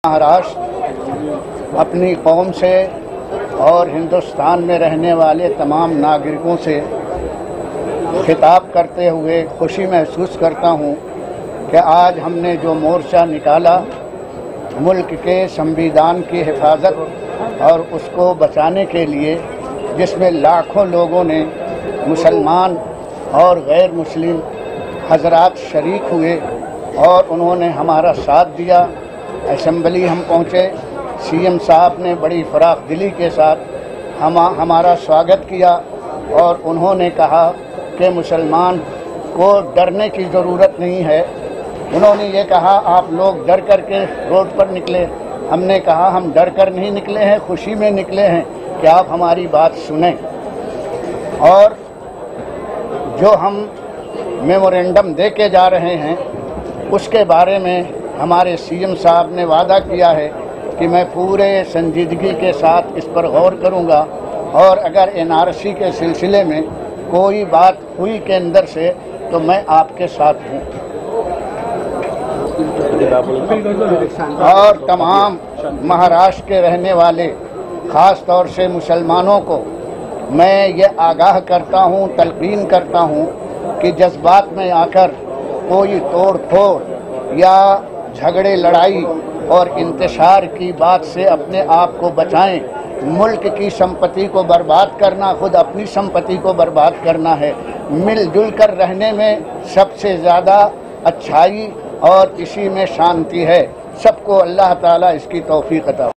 महाराष्ट्र अपनी कौम से और हिंदुस्तान में रहने वाले तमाम नागरिकों से खिताब करते हुए खुशी महसूस करता हूं कि आज हमने जो मोर्चा निकाला मुल्क के संविधान की हिफाजत और उसको बचाने के लिए, जिसमें लाखों लोगों ने मुसलमान और गैर मुस्लिम हजरात शरीक हुए और उन्होंने हमारा साथ दिया। असेंबली हम पहुँचे, सीएम साहब ने बड़ी फराख दिली के साथ हमारा स्वागत किया और उन्होंने कहा कि मुसलमान को डरने की ज़रूरत नहीं है। उन्होंने ये कहा आप लोग डर कर के रोड पर निकले। हमने कहा हम डर कर नहीं निकले हैं, खुशी में निकले हैं कि आप हमारी बात सुनें। और जो हम मेमोरेंडम दे के जा रहे हैं उसके बारे में हमारे सीएम साहब ने वादा किया है कि मैं पूरे संजीदगी के साथ इस पर गौर करूंगा और अगर एनआरसी के सिलसिले में कोई बात हुई के अंदर से तो मैं आपके साथ हूँ। और तमाम महाराष्ट्र के रहने वाले ख़ास तौर से मुसलमानों को मैं ये आगाह करता हूँ, तलकीन करता हूँ कि जज्बात में आकर कोई तोड़ फोड़ या झगड़े लड़ाई और इंतशार की बात से अपने आप को बचाएं। मुल्क की संपत्ति को बर्बाद करना खुद अपनी संपत्ति को बर्बाद करना है। मिलजुल कर रहने में सबसे ज़्यादा अच्छाई और इसी में शांति है। सबको अल्लाह ताला इसकी तौफीक अता